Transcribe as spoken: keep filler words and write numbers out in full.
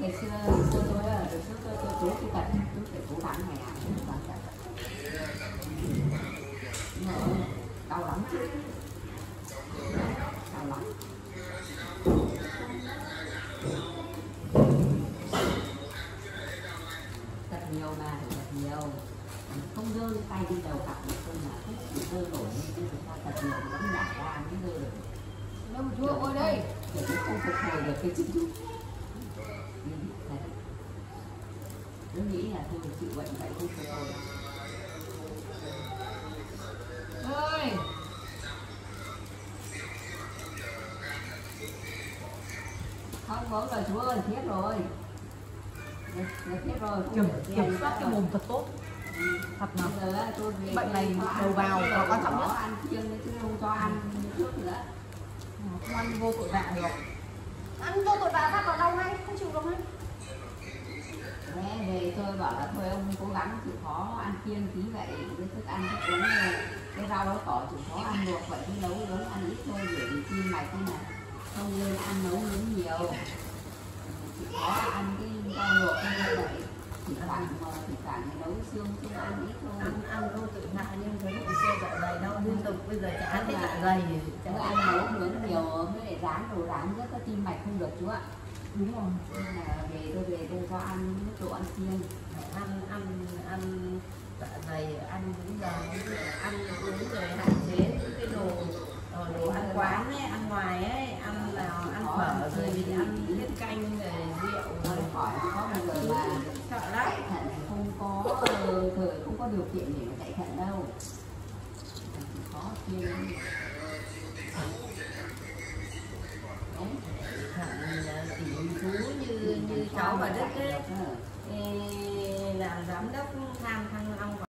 ngày xưa ngày xưa tôi ở trước tôi tôi cố cái tật tôi phải cố gắng ngày nào cũng bằng tật đau lắm chứ, đau lắm. Thật nhiều mà thật nhiều, không dơ tay đi đầu cặp được thôi mà thích chỉ dơ nổi lên chứ thực ra thật nhiều vẫn nhả ra mới dơ được. đâu mà chua ôi đây để nó không phục hồi được cái chữ chúc. Tôi nghĩ là tôi chịu bệnh vậy không phục hồi. ơi Không có rồi chú ơi, thiết rồi. Là thiết rồi. kiểm kiểm soát cái mồm thật tốt. Ừ. Thật nào. Bây giờ tôi về Bệnh này đầu vào là quan trọng nhất. Ăn kiêng chứ không cho ăn trước nữa. Không ăn vô tội vạ được. Ăn vô tội vạ phát còn đau ngay, không chịu được ngay. Thế về tôi bảo là thôi ông cố gắng chịu khó ăn kiêng tí vậy, cái thức ăn thức uống cái rau đó cỏ chịu khó ăn luộc vậy, cái nấu nướng ăn ít thôi để vì tim mạch thế này không nên ăn nấu nướng nhiều, chịu khó ăn cái rau luộc như vậy, chỉ khoảng mà chỉ khoảng nấu xương chứ ăn ít thôi. Ăn ăn vô tội vạ nhưng cái bụng xe dạ dày đau liên tục, bây giờ chả ăn cái dạ dày Chứ ăn nấu nướng nhiều mới lại rán đồ rán rất có tim mạch không được chú ạ. Đúng rồi. Nên là về tôi về tôi cho ăn mức độ ăn kiêng, ăn ăn ăn dạ dày, ăn những giờ ăn uống rồi hạn chế những cái đồ ờ, đồ ăn quán ấy, ăn ngoài ấy, ăn nào ăn phở rồi thì ăn tiết canh rồi rượu rồi rồi khỏi có một người mà sợ lắm. chạy thận không có thời không có điều kiện để mà chạy thận đâu, chỉ có kiêng. Thận tỷ phú như như cháu và Đức ấy, làm giám đốc tham thăng long